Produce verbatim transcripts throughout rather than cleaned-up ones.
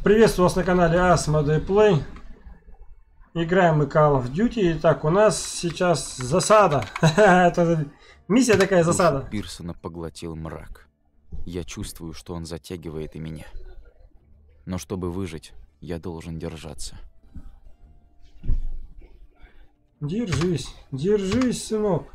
Приветствую вас на канале Asmodee Play. Играем мы Call of Duty. Итак, у нас сейчас засада. Это миссия такая, засада. Душу Пирсона поглотил мрак. Я чувствую, что он затягивает и меня. Но чтобы выжить, я должен держаться. Держись, держись, сынок.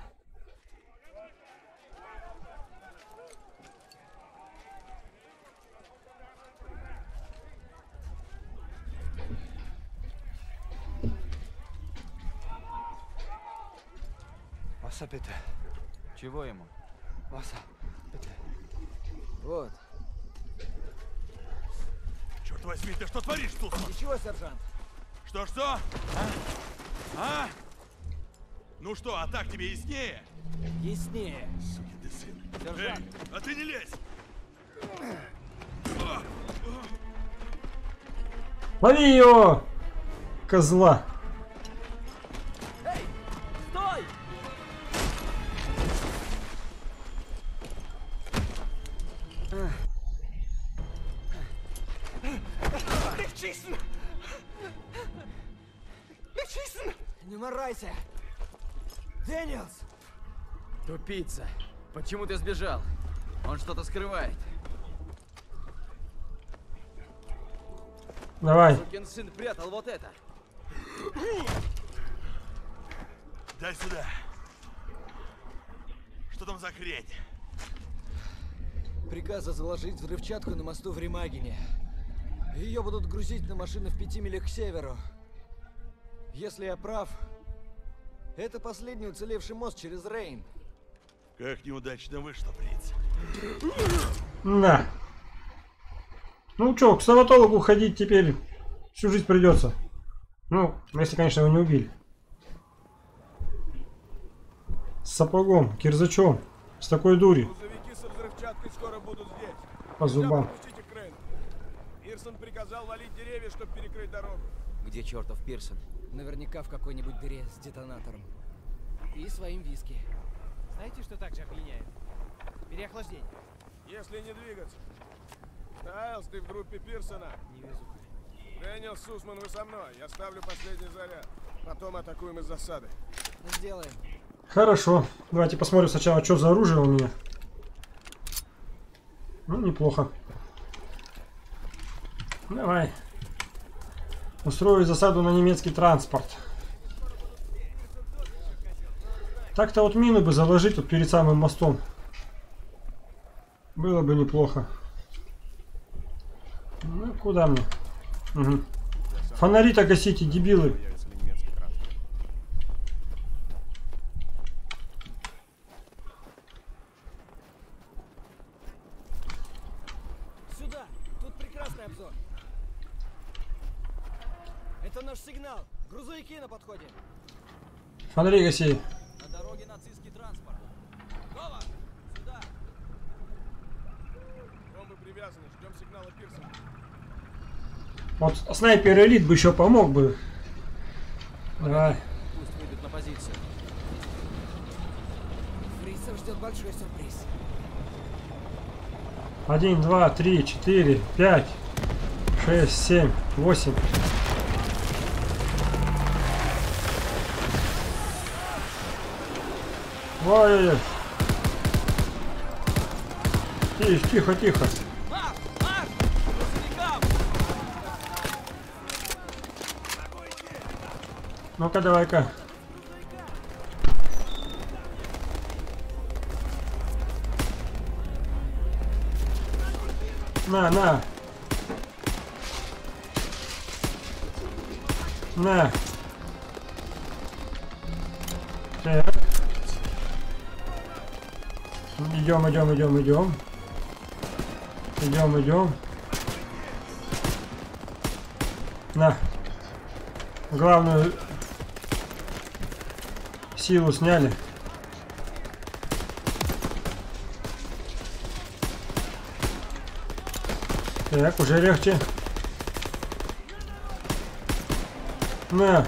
Васа, bitte. Чего ему? Васа, bitte. Вот. Черт возьми, ты что творишь, Сусман? Ничего, сержант. Что-что? А? А? Ну что, а так тебе яснее? Яснее. Сукин ты сын. Сержант. Эй, а ты не лезь! Лови его, козла. Эй, стой! Легчисен! Легчисен! Не марайся! Дэниелс! Тупица. Почему ты сбежал? Он что-то скрывает. Давай. Сукин сын прятал вот это. Дай сюда. Что там за хрень? Приказа заложить взрывчатку на мосту в Ремагене. Ее будут грузить на машины в пяти милях к северу. Если я прав, это последний уцелевший мост через Рейн. Как неудачно вышло, принц. На. Ну чё, к стоматологу ходить теперь всю жизнь придется. Ну, если, конечно, его не убили. С сапогом, кирзачом, с такой дури. Грузовики со взрывчаткой скоро будут здесь. По зубам. Пропустите к Рейну. Пирсон приказал валить деревья, чтобы перекрыть дорогу. Где чертов Пирсон? Наверняка в какой-нибудь дыре с детонатором. И своим виски. Знаете, что также опьяняет? Переохлаждение. Если не двигаться. Тайлс, ты в группе Пирсона. Не везу. Дэниел, Сусман, вы со мной. Я ставлю последний заряд. Потом атакуем из засады. Сделаем. Хорошо. Давайте посмотрим сначала, что за оружие у меня. Ну, неплохо. Давай. Устрою засаду на немецкий транспорт. Так-то вот мины бы заложить тут перед самым мостом. Было бы неплохо. Ну, куда мне? Угу. Фонари-то гасите, дебилы. Сюда! Тут прекрасный обзор. Это наш сигнал. Грузовики на подходе. Фонари гаси. На дороге нацистский транспорт. Готово! Сюда! Бомбы привязаны. Ждем сигнала Пирсона. Вот снайпер элит бы еще помог бы. Давай. Пусть выйдут на позицию. Фрицев ждет большой сюрприз. Один, два, три, четыре, пять, шесть, семь, восемь. Ой-ой-ой. Тихо, тихо, тихо. Марш! Марш! Грузовикам! Ну-ка, давай-ка. На, на. На. Так. Идем, идем, идем, идем. Идем, идем. На. Главную силу сняли. Так, уже легче. На.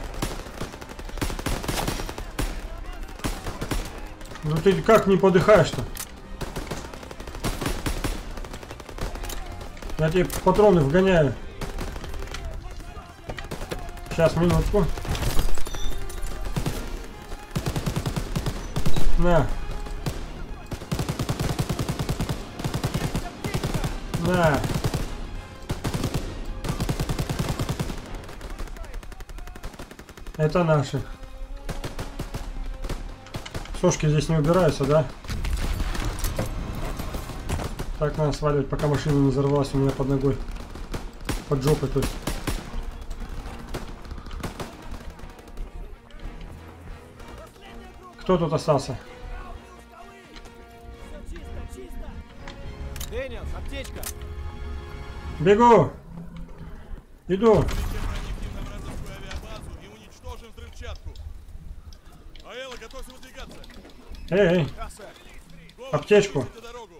Ну ты как не подыхаешь-то? Я тебе патроны вгоняю. Сейчас, минутку. На. На. Это наши. Сошки здесь не убираются, да? Так, надо сваливать, пока машина не взорвалась у меня под ногой. Под жопой, то есть. Кто тут остался? Дэниелс, аптечка! Бегу! Иду! Проникнем на вражескую авиабазу и уничтожим взрывчатку. Аэла, готовься выдвигаться. Эй, эй! Голос, Аптечку. держите дорогу.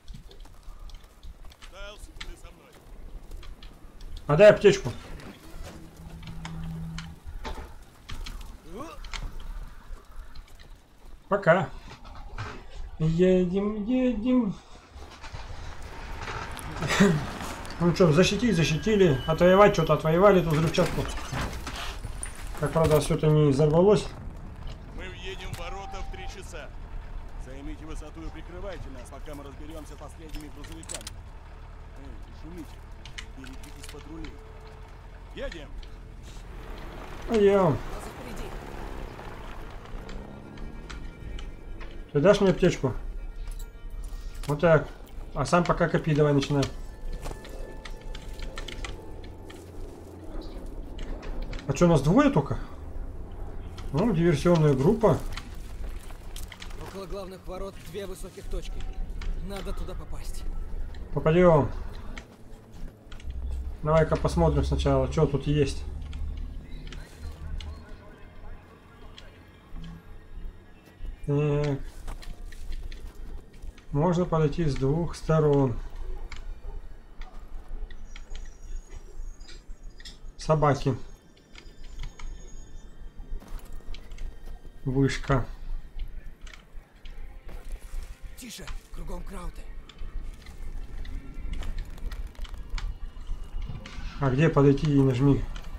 Стайлс, ты со мной. Отдай аптечку. Пока. Едем, едем. Ну что, защитить, защитили. Отвоевать что-то, отвоевали эту взрывчатку. Как правда, все это не взорвалось. Мы въедем в ворота в три часа. Займите высоту и прикрывайте нас, пока мы разберемся с последними грузовиками. Эй, не шумите. Берегитесь патрулей. Едем! Пойдем. Ты дашь мне аптечку? Вот так. А сам пока копи давай начинай. А что, у нас двое только? Ну, диверсионная группа. Около главных ворот две высоких точки. Надо туда попасть. Попадем. Давай-ка посмотрим сначала, что тут есть. Так. Можно подойти с двух сторон. Собаки. Вышка. Тише, кругом крауты. А где подойти и нажми?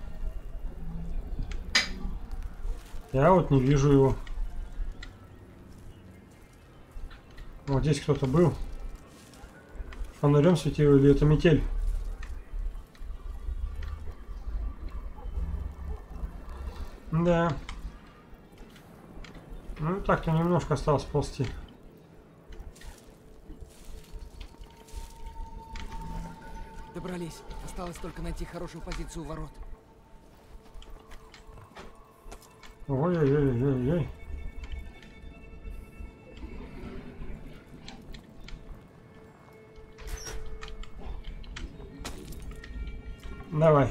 Я вот не вижу его. Вот здесь кто-то был. Фонарем светил, или это метель? Да. Ну так-то немножко осталось ползти. Добрались. Осталось только найти хорошую позицию у ворот. Ой-ой-ой-ой-ой. Давай.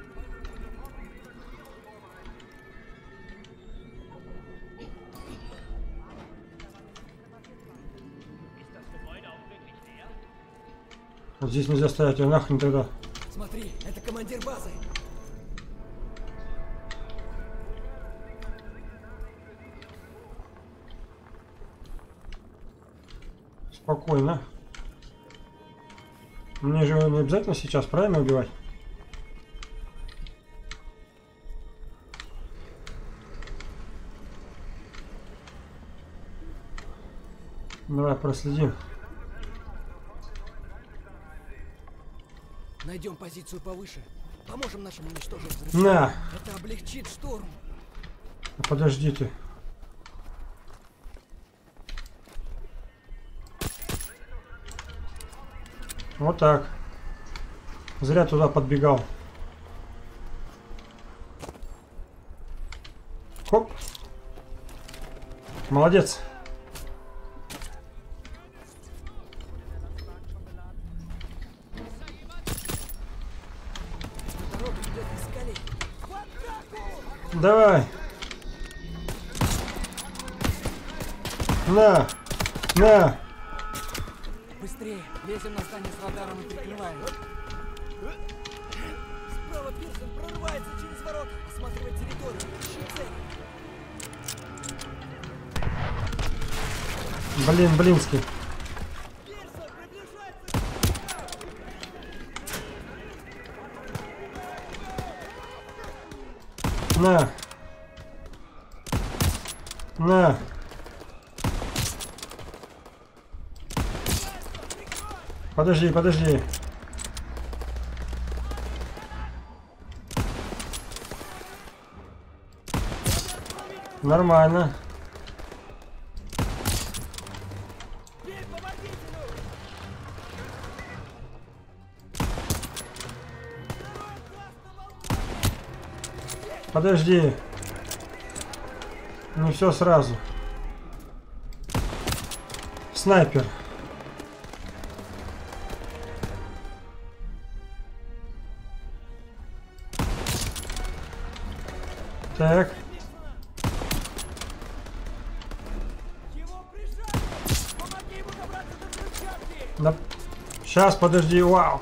Вот здесь нельзя стоять, а нахрен тогда. Смотри, это командир базы. Спокойно. Мне же не обязательно сейчас правильно убивать. Давай проследим. Найдем позицию повыше. Поможем нашим уничтожить взрыв. На! Это облегчит штурм. Подожди ты. Вот так. Зря туда подбегал. Хоп. Молодец. Дорога идет к скале. Давай. На. На. Быстрее. Лезем на здание с радаром и прикрываем. Справа Пирсон прорывается через ворота. Осматривает территорию. Ищи цель. Блин, блинский. Пирсон приближается. На. На. Подожди, подожди. Нормально. Подожди. Не все сразу. Снайпер. Так. Да. Сейчас, подожди, вау.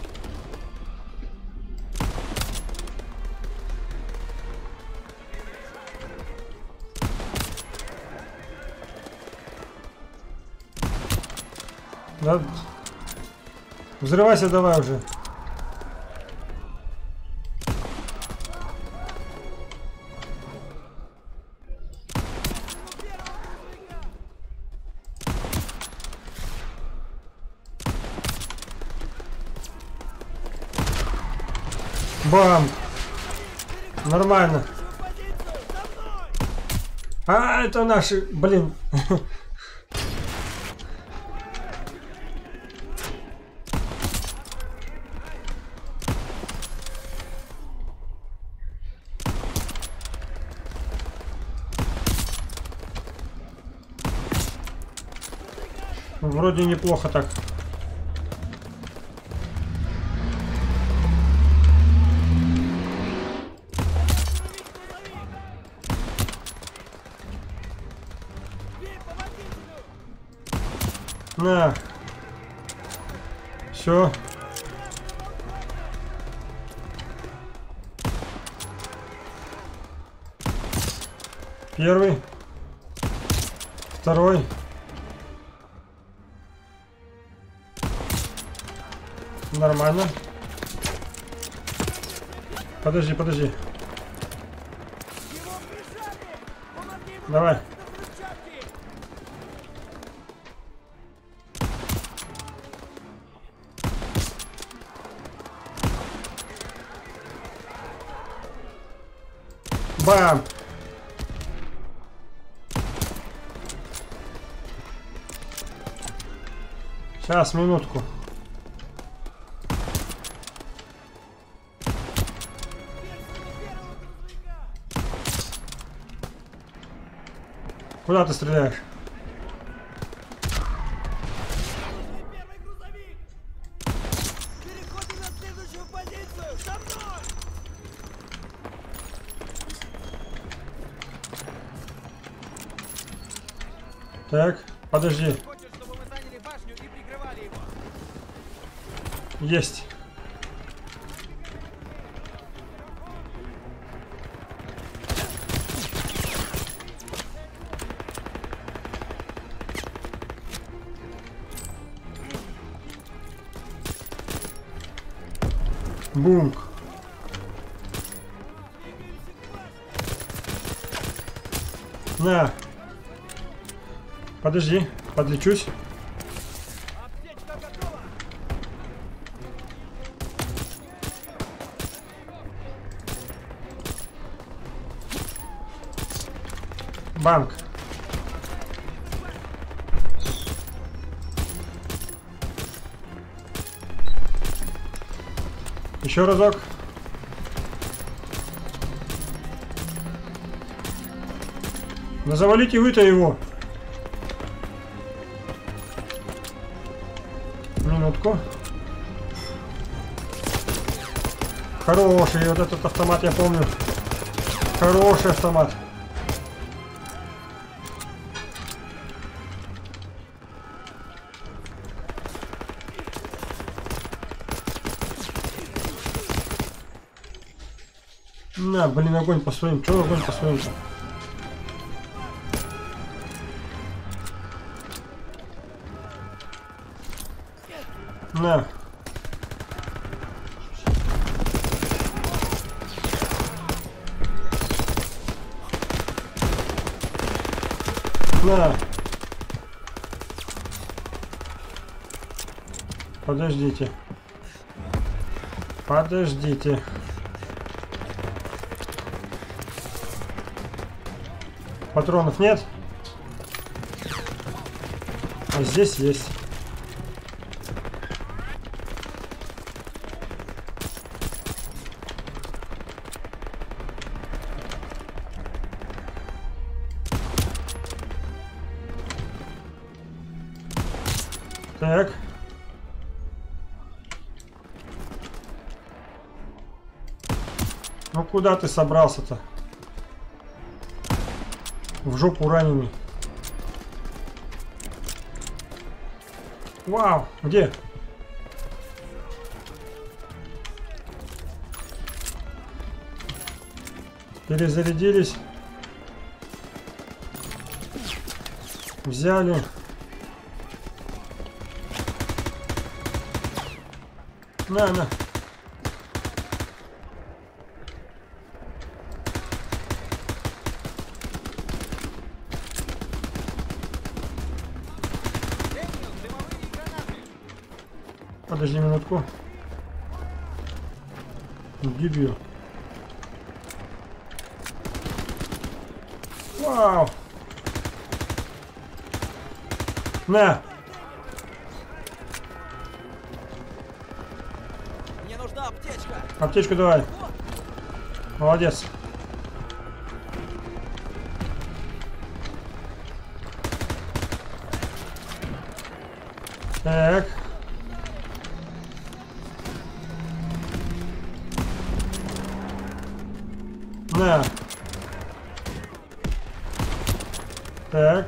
Да. Взрывайся давай уже. Бам! Нормально. А, это наши, блин. Вроде неплохо так. На. Все. Первый. Второй. Нормально. Подожди, подожди. Давай. Бам! Сейчас, минутку. Куда ты стреляешь? Так, подожди. Есть. Бум. На. Подожди, подлечусь. Банк. Еще разок. Да завалите вы-то его. Минутку. Хороший вот этот автомат, я помню. Хороший автомат. На, блин, огонь по своим. Чё огонь по своим-то? На. На. Подождите. Подождите. Патронов нет? А здесь есть. Так. Ну куда ты собрался-то? В жопу раненый. Вау, где? Перезарядились. Взяли. На, на. Подожди минутку. Дебил. Вау. На. Мне нужна аптечка. Аптечку давай. Молодец. Так. На. Так.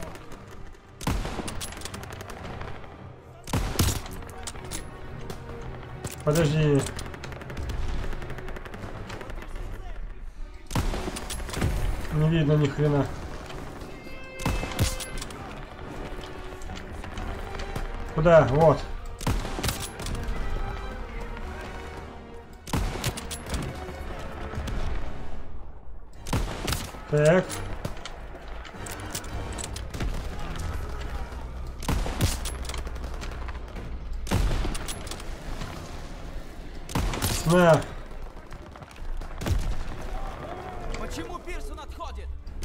Подожди. Не видно ни хрена. Куда? Вот. Так. На. Почему Пирсон отходит?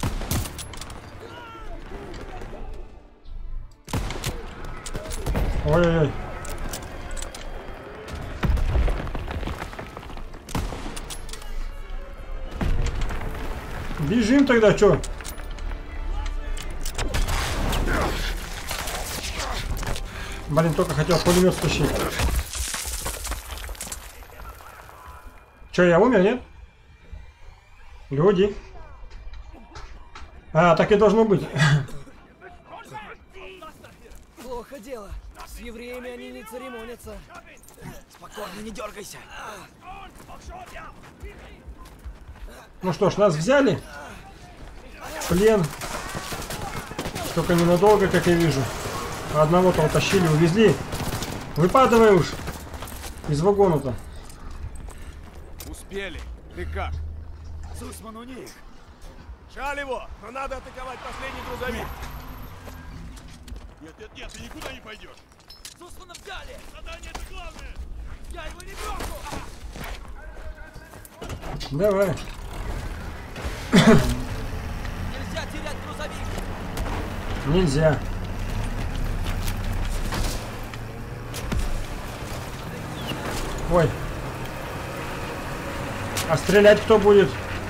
Ой-ой-ой. Бежим тогда, чё? Блин, только хотел пулемет стащить. Чё, я умер, нет? Люди. А, так и должно быть. Плохо дело. С евреями они не церемонятся. Спокойно, не дергайся. Ну что ж, нас взяли. Плен. Только ненадолго, как я вижу. Одного-то утащили, увезли. Выпадывай уж. Из вагона-то. Успели. Ты как? Сусман у них. Жаль его, но надо атаковать последний грузовик. Нет, нет, нет, ты никуда не пойдешь. Сусмана взяли! Задание это главное. Я его не брошу! Давай. Нельзя терять грузовик! Нельзя. Ой. А стрелять кто будет?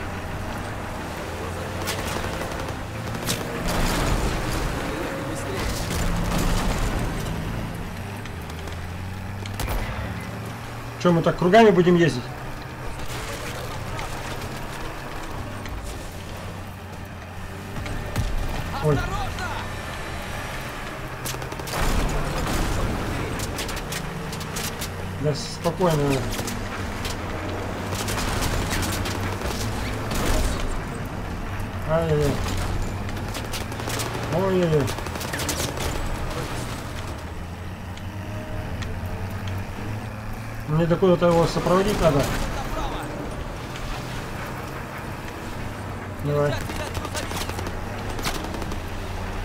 Что, мы так кругами будем ездить? Ой. Да спокойно. Ай-яй-яй. Ой-яй-яй. Мне до куда-то его сопроводить надо. Давай.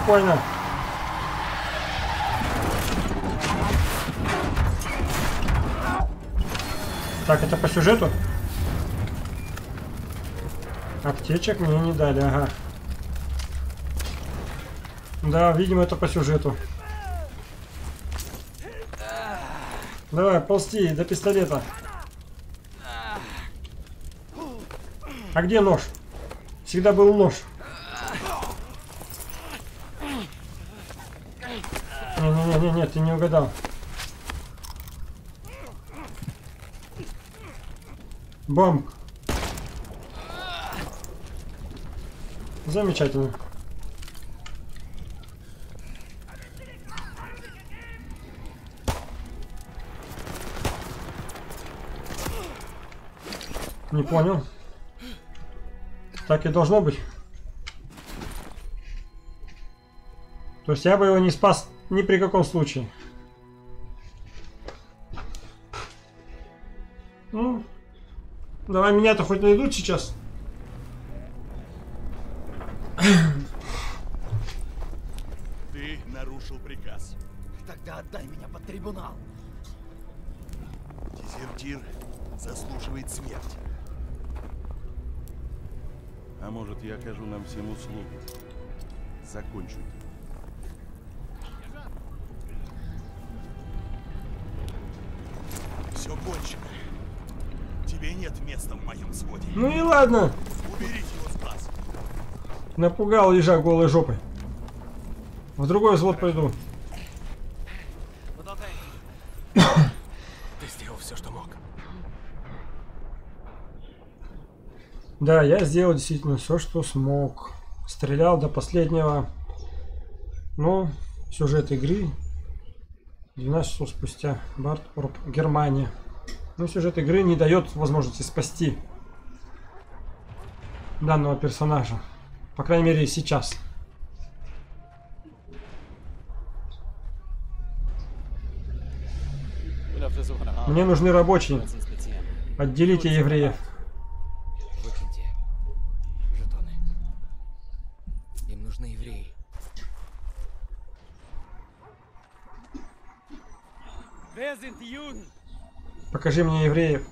спокойно. Так, это по сюжету? Аптечек мне не дали, ага. Да, видимо, это по сюжету. Давай, ползти до пистолета. А где нож? Всегда был нож. Не-не-не, ты не угадал. Бомб. Замечательно. Не понял. Так и должно быть. То есть я бы его не спас ни при каком случае. Ну, давай меня-то хоть найдут сейчас. Ты нарушил приказ. Тогда отдай меня под трибунал. Дезертир заслуживает смерти. А может, я окажу нам всем услугу? Закончу. Все кончено. Тебе нет места в моем своде. Ну и ладно. Уберите его с глаз. Напугал ежа голой жопой. В другой взвод пойду. Ты сделал все, что мог. Да, я сделал действительно все, что смог. Стрелял до последнего. Но сюжет игры двенадцать часов спустя. Бартроп, Германия. Но сюжет игры не дает возможности спасти данного персонажа. По крайней мере, сейчас. Мне нужны рабочие. Отделите евреев. Выкиньте жетоны. Им нужны евреи. Покажи мне евреев.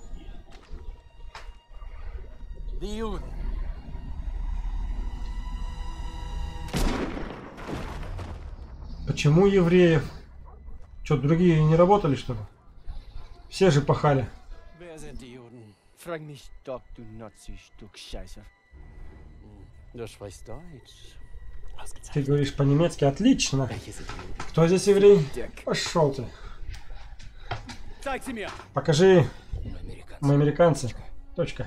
Почему евреев? Что, другие не работали, что ли? Все же пахали. Frag mich doch, du Nazi-Stück Scheiße. Du sprichst Deutsch. Ты говоришь по-немецки, отлично. Кто здесь еврей? Пошел ты. Покажи. Мы американцы. Точка.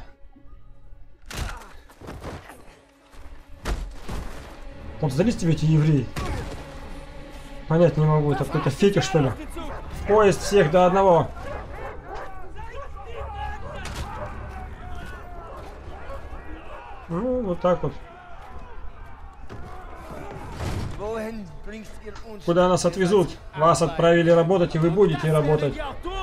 Вот сдались тебе эти евреи? Понять не могу, это какой-то фетиш, что ли? В поезд всех до одного. Ну, вот так вот. Куда нас отвезут? Вас отправили работать, и вы будете работать.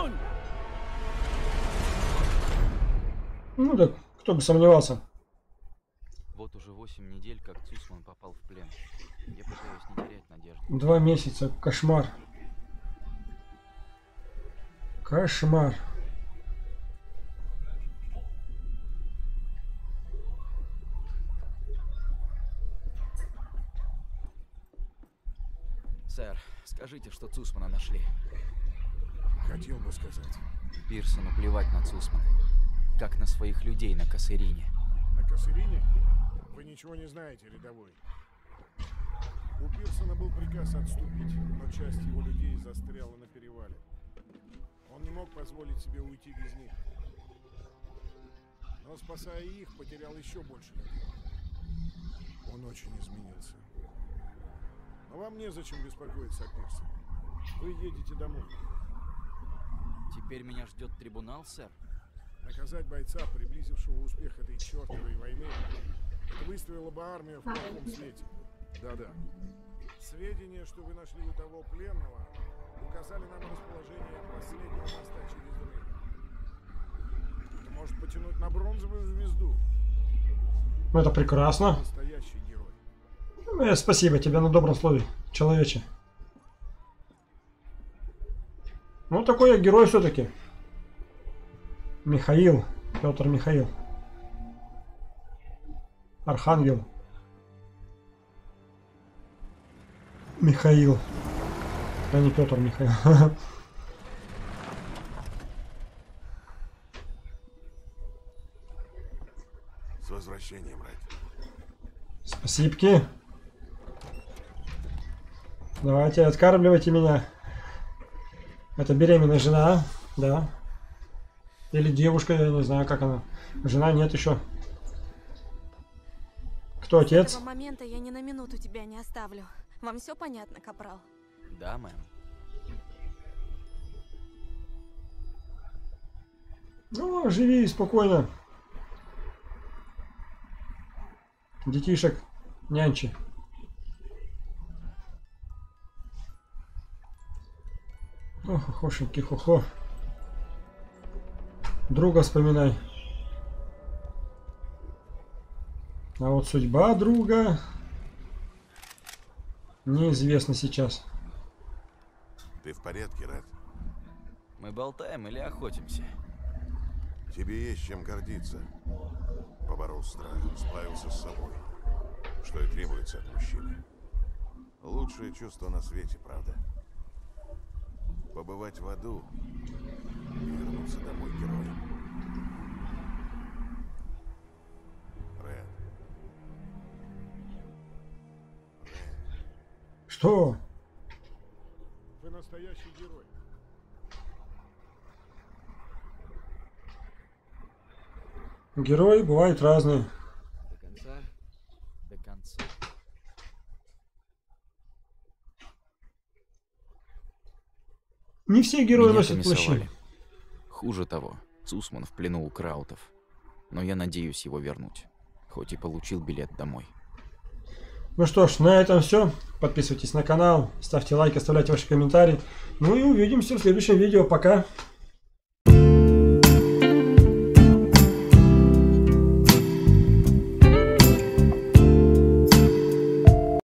Ну да, кто бы сомневался. Вот уже восемь недель, как Цусман попал в плен. Я пытаюсь не терять надежды. Два месяца. Кошмар. Кошмар. Сэр, скажите, что Цусмана нашли. Хотел бы сказать. Пирсону плевать на Цусмана. Как на своих людей на Кассерине. На Кассерине? Вы ничего не знаете, рядовой. У Пирсона был приказ отступить, но часть его людей застряла на перевале. Он не мог позволить себе уйти без них. Но, спасая их, потерял еще больше людей. Он очень изменился. Но вам незачем беспокоиться о Пирсоне. Вы едете домой. Теперь меня ждет трибунал, сэр? Наказать бойца, приблизившего успех этой чертовой войны, это выставило бы армию в плохом свете. Да-да. Сведения, что вы нашли у того пленного, указали нам расположение последнего моста через Рейн. Это может потянуть на бронзовую звезду. Ну, это прекрасно. Настоящий герой. Ну, я спасибо тебе на добром слове, человече. Ну, такой я герой все-таки. Михаил. Петр Михаил. Архангел. Михаил. А не Петр Михаил. С возвращением, Ред. Спасибо. Давайте, откармливайте меня. Это беременная жена, да? Или девушка, я не знаю, как она. Жена нет еще. Кто отец? С этого момента я ни на минуту тебя не оставлю. Вам все понятно, капрал? Да, мэм. Ну, живи спокойно. Детишек нянчи. Ох, хошеньки, хо-хо. Друга вспоминай. А вот судьба друга неизвестна сейчас. Ты в порядке, Ред? Мы болтаем или охотимся? Тебе есть чем гордиться. Поборол страх, справился с собой. Что и требуется от мужчины. Лучшее чувство на свете, правда? Побывать в аду и вернуться домой героем. Ред. Ред. Что? Вы настоящий герой. Герои бывают разные. До конца. До конца. Не все герои Меня носят плащи. комиссовали. Хуже того, Цусман в плену у краутов. Но я надеюсь его вернуть. Хоть и получил билет домой. Ну что ж, на этом все. Подписывайтесь на канал, ставьте лайки, оставляйте ваши комментарии. Ну и увидимся в следующем видео. Пока.